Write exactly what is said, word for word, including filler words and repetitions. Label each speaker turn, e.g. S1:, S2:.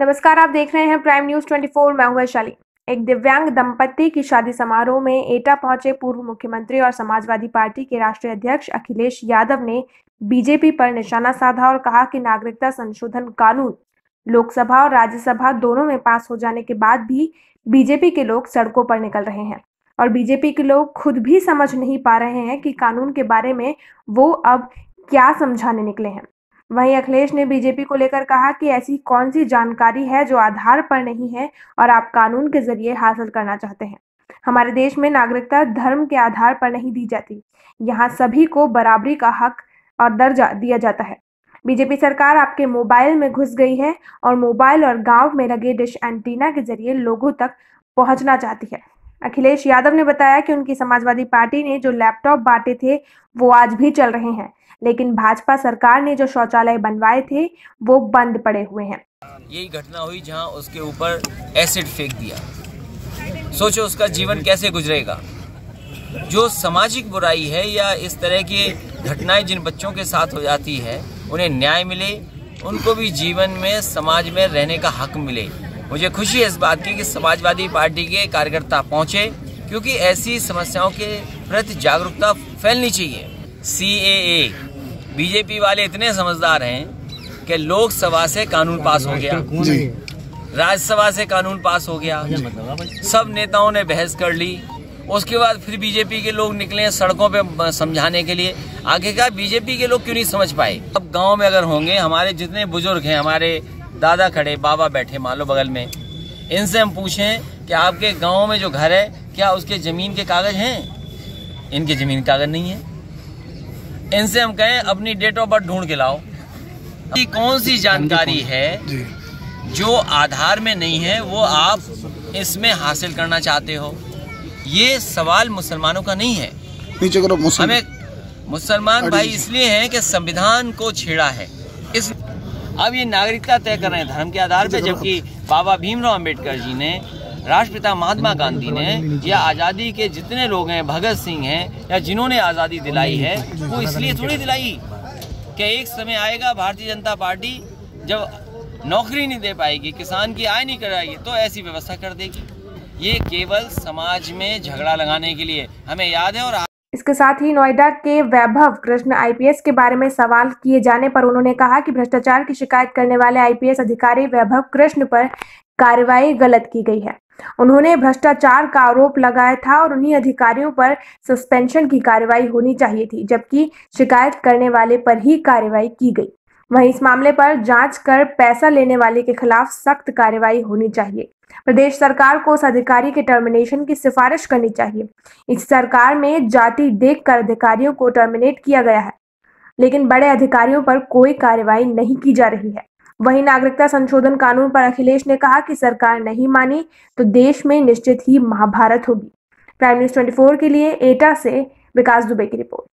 S1: नमस्कार, आप देख रहे हैं प्राइम न्यूज चौबीस। मैं हूं वैशाली। एक दिव्यांग दंपति की शादी समारोह में एटा पहुंचे पूर्व मुख्यमंत्री और समाजवादी पार्टी के राष्ट्रीय अध्यक्ष अखिलेश यादव ने बीजेपी पर निशाना साधा और कहा कि नागरिकता संशोधन कानून लोकसभा और राज्यसभा दोनों में पास हो जाने के बाद भी बीजेपी के लोग सड़कों पर निकल रहे हैं और बीजेपी के लोग खुद भी समझ नहीं पा रहे हैं कि कानून के बारे में वो अब क्या समझाने निकले हैं। वहीं अखिलेश ने बीजेपी को लेकर कहा कि ऐसी कौन सी जानकारी है जो आधार पर नहीं है और आप कानून के जरिए हासिल करना चाहते हैं। हमारे देश में नागरिकता धर्म के आधार पर नहीं दी जाती, यहाँ सभी को बराबरी का हक और दर्जा दिया जाता है। बीजेपी सरकार आपके मोबाइल में घुस गई है और मोबाइल और गांव में लगे डिश एंटीना के जरिए लोगों तक पहुंचना चाहती है। अखिलेश यादव ने बताया कि उनकी समाजवादी पार्टी ने जो लैपटॉप बांटे थे वो आज भी चल रहे हैं, लेकिन भाजपा सरकार ने जो शौचालय बनवाए थे वो बंद पड़े हुए हैं।
S2: यही घटना हुई जहां उसके ऊपर एसिड फेंक दिया। सोचो उसका जीवन कैसे गुजरेगा। जो सामाजिक बुराई है या इस तरह की घटनाएं जिन बच्चों के साथ हो जाती है, उन्हें न्याय मिले, उनको भी जीवन में समाज में रहने का हक मिले। मुझे खुशी है इस बात की कि समाजवादी पार्टी के कार्यकर्ता पहुंचे, क्योंकि ऐसी समस्याओं के प्रति जागरूकता फैलनी चाहिए। सी ए ए बीजेपी वाले इतने समझदार हैं कि लोकसभा से कानून पास हो गया, राज्यसभा से कानून पास हो गया, सब नेताओं ने बहस कर ली। उसके बाद फिर बीजेपी के लोग निकले सड़कों पे समझाने के लिए। आखिरकार बीजेपी के लोग क्यों नहीं समझ पाए। अब गांव में अगर होंगे, हमारे जितने बुजुर्ग हैं, हमारे दादा खड़े, बाबा बैठे मान लो बगल में, इनसे हम पूछें कि आपके गाँव में जो घर है क्या उसके जमीन के कागज हैं? इनके जमीन कागज नहीं है। इनसे हम कहें अपनी डेट ऑफ बर्थ ढूंढ के लाओ। कौन सी जानकारी है जो आधार में नहीं है वो आप इसमें हासिल करना चाहते हो? ये सवाल मुसलमानों का नहीं है। नीचे करो मुसलमान। हमें मुसलमान भाई इसलिए हैं कि संविधान को छेड़ा है। इस अब ये नागरिकता तय कर रहे हैं धर्म के आधार पर, जबकि बाबा भीमराव अंबेडकर जी ने, राष्ट्रपिता महात्मा गांधी ने या आज़ादी के जितने लोग हैं, भगत सिंह हैं या जिन्होंने आज़ादी दिलाई है, वो इसलिए थोड़ी दिलाई कि एक समय आएगा भारतीय जनता पार्टी जब नौकरी नहीं दे पाएगी, किसान की आय नहीं कराएगी, तो ऐसी व्यवस्था कर देगी। ये केवल समाज में झगड़ा लगाने के लिए हमें याद है। और
S1: इसके साथ ही नोएडा के Vaibhav Krishna I P S के बारे में सवाल किए जाने पर उन्होंने कहा कि भ्रष्टाचार की शिकायत करने वाले आई पी एस अधिकारी वैभव कृष्ण पर कार्रवाई गलत की गई है। उन्होंने भ्रष्टाचार का आरोप लगाया था और उन्हीं अधिकारियों पर सस्पेंशन की कार्रवाई होनी चाहिए थी, जबकि शिकायत करने वाले पर ही कार्रवाई की गई। वहीं इस मामले पर जांच कर पैसा लेने वाले के खिलाफ सख्त कार्रवाई होनी चाहिए। प्रदेश सरकार को उस अधिकारी के टर्मिनेशन की सिफारिश करनी चाहिए। इस सरकार में जाति देखकर अधिकारियों को टर्मिनेट किया गया है, लेकिन बड़े अधिकारियों पर कोई कार्रवाई नहीं की जा रही है। वहीं नागरिकता संशोधन कानून पर अखिलेश ने कहा कि सरकार नहीं मानी तो देश में निश्चित ही महाभारत होगी। प्राइम न्यूज चौबीस के लिए एटा से विकास दुबे की रिपोर्ट।